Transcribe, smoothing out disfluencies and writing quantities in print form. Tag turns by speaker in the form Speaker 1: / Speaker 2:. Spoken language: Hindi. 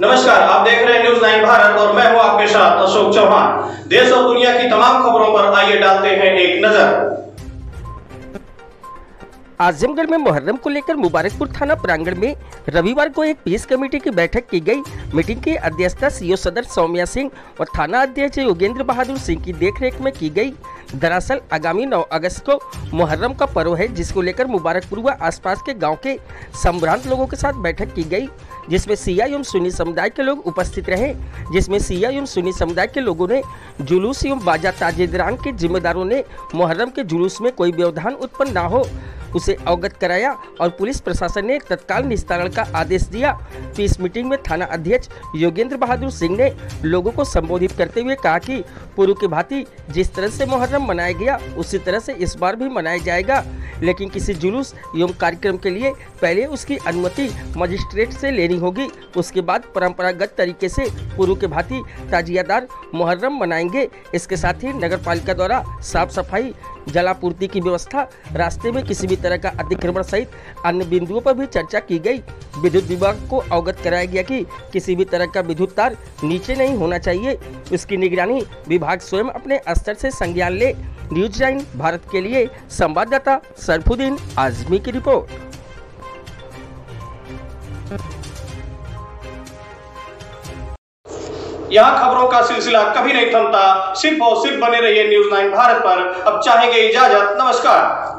Speaker 1: नमस्कार, आप देख रहे हैं न्यूज़ 9 भारत और मैं हूं आपके साथ अशोक चौहान। देश और दुनिया की तमाम खबरों पर आइए डालते हैं एक नजर।
Speaker 2: आजमगढ़ में मुहर्रम को लेकर मुबारकपुर थाना प्रांगण में रविवार को एक पीस कमेटी की बैठक की गई। मीटिंग की अध्यक्षता सीओ सदर सौम्या सिंह और थाना अध्यक्ष योगेंद्र बहादुर सिंह की देखरेख में की गई। दरअसल आगामी 9 अगस्त को मुहर्रम का पर्व है, जिसको लेकर मुबारकपुर व आसपास के गांव के संभ्रांत लोगों के साथ बैठक की गई, जिसमें सिया एवं सुन्नी समुदाय के लोग उपस्थित रहे। जिसमें सिया एवं सुन्नी समुदाय के लोगों ने जुलूस एवं बाजा ताजिदरान के जिम्मेदारों ने मुहर्रम के जुलूस में कोई व्यवधान उत्पन्न न हो उसे अवगत कराया और पुलिस प्रशासन ने तत्काल निस्तारण का आदेश दिया। तो इस मीटिंग में थाना अध्यक्ष योगेंद्र बहादुर सिंह ने लोगों को संबोधित करते हुए कहा कि पूर्व की भांति जिस तरह से मुहर्रम मनाया गया उसी तरह से इस बार भी मनाया जाएगा, लेकिन किसी जुलूस एवं कार्यक्रम के लिए पहले उसकी अनुमति मजिस्ट्रेट से लेनी होगी। उसके बाद परंपरागत तरीके से पूर्व के भांति ताजियादार मुहर्रम मनाएंगे। इसके साथ ही नगर पालिका द्वारा साफ सफाई, जलापूर्ति की व्यवस्था, रास्ते में किसी भी तरह का अतिक्रमण सहित अन्य बिंदुओं पर भी चर्चा की गई। विद्युत विभाग को अवगत कराया गया कि किसी भी तरह का विद्युत तार नीचे नहीं होना चाहिए। इसकी निगरानी विभाग स्वयं अपने स्तर से संज्ञान ले। न्यूज़ 9 भारत के लिए संवाददाता सरफुद्दीन आजमी की रिपोर्ट।
Speaker 1: यहाँ खबरों का सिलसिला कभी नहीं थमता। सिर्फ और सिर्फ बने रहिए न्यूज़ 9 भारत पर। अब चाहेंगे इजाजत। नमस्कार।